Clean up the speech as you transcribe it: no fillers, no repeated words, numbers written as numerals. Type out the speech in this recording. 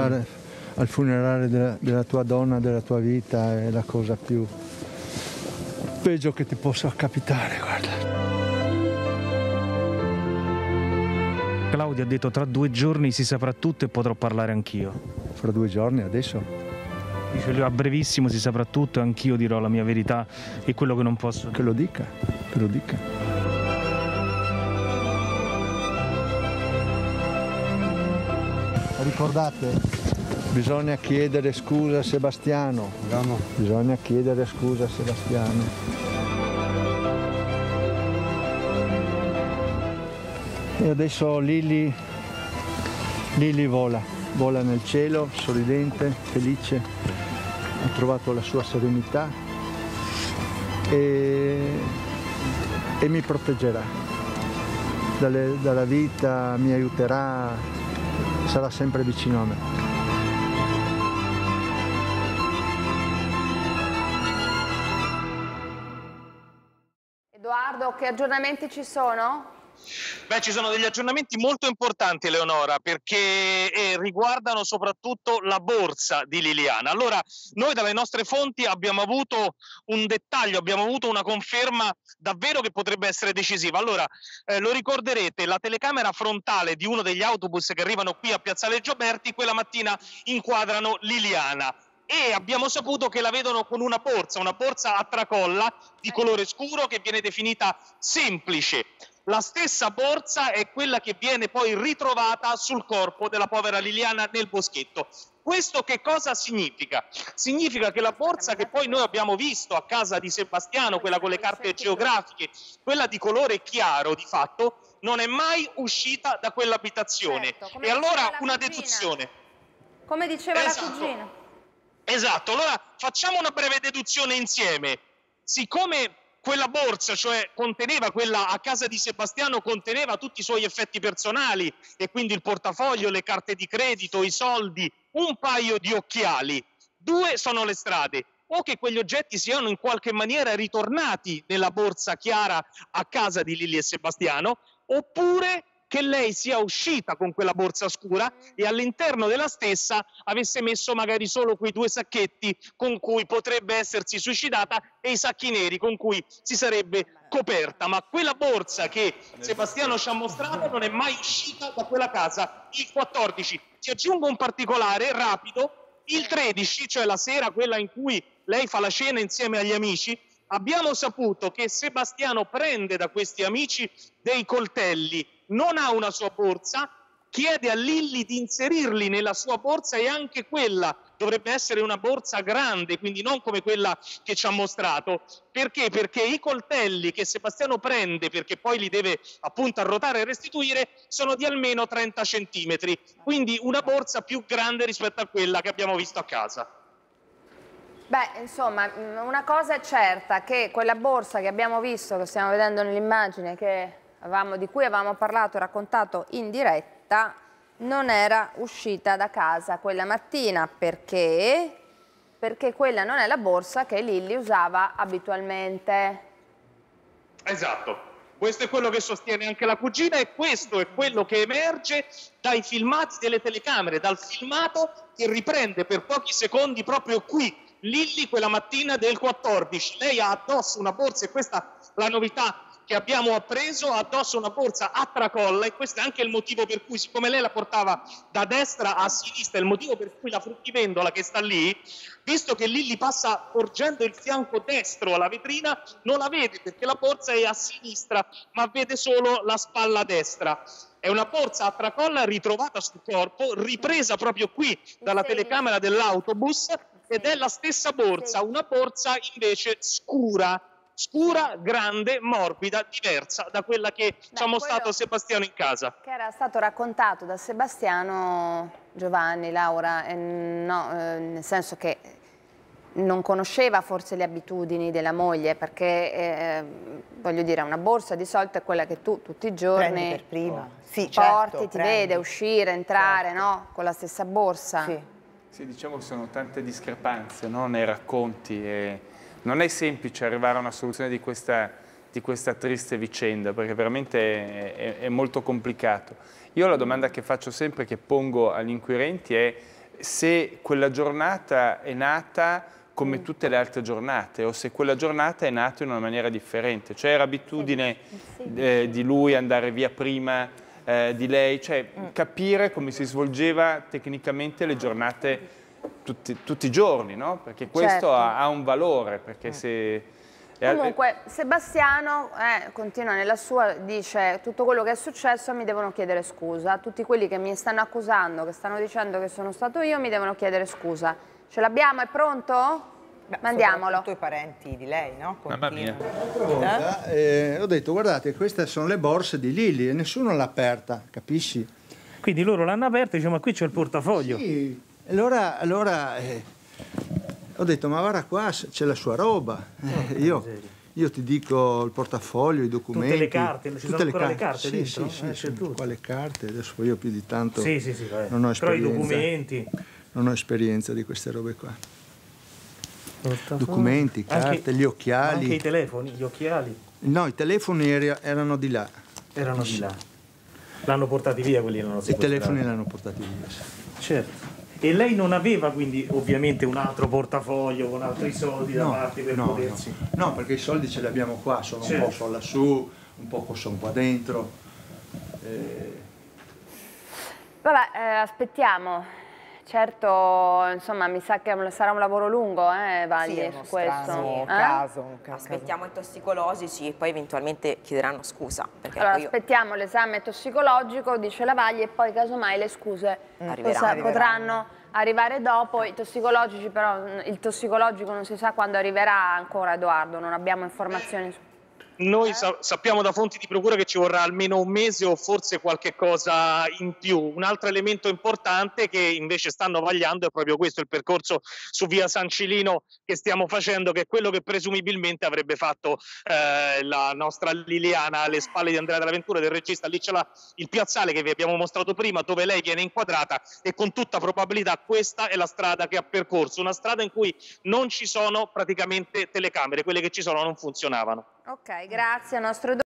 andare al funerale della tua donna, della tua vita, è la cosa più peggio che ti possa capitare, guarda. Claudio ha detto tra 2 giorni si saprà tutto e potrò parlare anch'io. Fra 2 giorni, adesso? Dice lui, a brevissimo si saprà tutto e anch'io dirò la mia verità e quello che non posso dire. Che lo dica, che lo dica. Ricordate, bisogna chiedere scusa a Sebastiano. Andiamo. Bisogna chiedere scusa a Sebastiano. E adesso Lily vola nel cielo, sorridente, felice, ha trovato la sua serenità e mi proteggerà dalla vita, mi aiuterà, sarà sempre vicino a me. Edoardo, che aggiornamenti ci sono? Beh, ci sono degli aggiornamenti molto importanti, Eleonora, perché riguardano soprattutto la borsa di Liliana. Allora, noi dalle nostre fonti abbiamo avuto un dettaglio, abbiamo avuto una conferma davvero che potrebbe essere decisiva. Allora, lo ricorderete, la telecamera frontale di uno degli autobus che arrivano qui a Piazzale Gioberti quella mattina inquadrano Liliana. E abbiamo saputo che la vedono con una borsa a tracolla di colore scuro che viene definita semplice. La stessa borsa è quella che viene poi ritrovata sul corpo della povera Liliana nel boschetto. Questo che cosa significa? Significa che la borsa che poi noi abbiamo visto a casa di Sebastiano, quella con le carte geografiche, quella di colore chiaro di fatto, non è mai uscita da quell'abitazione. Certo, e allora una deduzione. Come diceva la cugina. Esatto, allora facciamo una breve deduzione insieme. Siccome quella borsa, cioè quella a casa di Sebastiano, conteneva tutti i suoi effetti personali e quindi il portafoglio, le carte di credito, i soldi, un paio di occhiali. 2 sono le strade. O che quegli oggetti siano in qualche maniera ritornati nella borsa chiara a casa di Lily e Sebastiano, oppure che lei sia uscita con quella borsa scura e all'interno della stessa avesse messo magari solo quei 2 sacchetti con cui potrebbe essersi suicidata e i sacchi neri con cui si sarebbe coperta. Ma quella borsa che Sebastiano ci ha mostrato non è mai uscita da quella casa il 14. Ti aggiungo un particolare rapido: il 13, cioè la sera quella in cui lei fa la cena insieme agli amici, abbiamo saputo che Sebastiano prende da questi amici dei coltelli, non ha una sua borsa, chiede a Lily di inserirli nella sua borsa e anche quella dovrebbe essere una borsa grande, quindi non come quella che ci ha mostrato. Perché? Perché i coltelli che Sebastiano prende, perché poi li deve appunto arrotare e restituire, sono di almeno 30 centimetri, quindi una borsa più grande rispetto a quella che abbiamo visto a casa. Beh, insomma, una cosa è certa, che quella borsa che abbiamo visto, che stiamo vedendo nell'immagine, di cui avevamo parlato e raccontato in diretta, non era uscita da casa quella mattina. Perché? Perché quella non è la borsa che Lily usava abitualmente. Esatto. Questo è quello che sostiene anche la cugina e questo è quello che emerge dai filmati delle telecamere, dal filmato che riprende per pochi secondi proprio qui Lily quella mattina del 14. Lei ha addosso una borsa, e questa è la novità che abbiamo appreso, ha addosso una borsa a tracolla, e questo è anche il motivo per cui, siccome lei la portava da destra a sinistra, il motivo per cui la fruttivendola che sta lì, visto che Lily passa porgendo il fianco destro alla vetrina, non la vede perché la borsa è a sinistra, ma vede solo la spalla destra. È una borsa a tracolla ritrovata sul corpo, ripresa proprio qui dalla telecamera dell'autobus, ed è la stessa borsa, una borsa invece scura, grande, morbida, diversa da quella che ci ha mostrato Sebastiano in casa. Che era stato raccontato da Sebastiano, Giovanni, Laura, nel senso che non conosceva forse le abitudini della moglie, perché voglio dire, una borsa di solito è quella che tu tutti i giorni prendi per prima. Sì, porti, certo, ti vede uscire, entrare, certo, no? Con la stessa borsa. Sì. Sì, diciamo che sono tante discrepanze, no, nei racconti e non è semplice arrivare a una soluzione di questa triste vicenda, perché veramente è molto complicato. Io la domanda che faccio sempre, che pongo agli inquirenti è se quella giornata è nata come tutte le altre giornate o se quella giornata è nata in una maniera differente. Cioè era abitudine di lui andare via prima di lei, cioè capire come si svolgeva tecnicamente le giornate tutti i giorni, no? Perché questo ha un valore, perché se... Comunque Sebastiano continua nella sua, dice tutto quello che è successo mi devono chiedere scusa, tutti quelli che mi stanno accusando, che stanno dicendo che sono stato io mi devono chiedere scusa. Ce l'abbiamo, è pronto? Beh, mandiamolo. Soprattutto i parenti di lei, no? Mamma mia. Ho detto guardate, queste sono le borse di Lili e nessuno l'ha aperta, capisci? Quindi loro l'hanno aperta e dicono ma qui c'è il portafoglio. Sì, allora ho detto ma guarda qua c'è la sua roba, io ti dico il portafoglio, i documenti. Tutte le carte, ci sono ancora le carte sì, dentro? Sì, sono qua le carte, adesso io più di tanto Sì, non ho esperienza. Però i documenti. Non ho esperienza di queste robe qua. Documenti, carte, gli occhiali. Anche i telefoni, gli occhiali. No, i telefoni erano di là. Erano di là. L'hanno portati via quelli, non lo so. I telefoni l'hanno portati via. Sì. Certo. E lei non aveva quindi ovviamente un altro portafoglio con altri soldi da parte per potersi... No, perché i soldi ce li abbiamo qua, sono un po' sono lassù, un po' sono qua dentro. Vabbè, aspettiamo. Certo, insomma, mi sa che sarà un lavoro lungo, Vagli, su questo. Caso. Aspettiamo i tossicologici e poi eventualmente chiederanno scusa. Perché Allora, io... aspettiamo l'esame tossicologico, dice la Vagli, e poi casomai le scuse potranno arrivare dopo. I tossicologici però, il tossicologico non si sa quando arriverà ancora, Edoardo, non abbiamo informazioni su... Noi sappiamo da fonti di procura che ci vorrà almeno un mese o forse qualche cosa in più. Un altro elemento importante che invece stanno vagliando è proprio questo, il percorso su via San Cilino che stiamo facendo, che è quello che presumibilmente avrebbe fatto la nostra Liliana alle spalle di Andrea Della Ventura, del regista. Lì c'è il piazzale che vi abbiamo mostrato prima, dove lei viene inquadrata, e con tutta probabilità questa è la strada che ha percorso, una strada in cui non ci sono praticamente telecamere, quelle che ci sono non funzionavano. Ok, grazie al nostro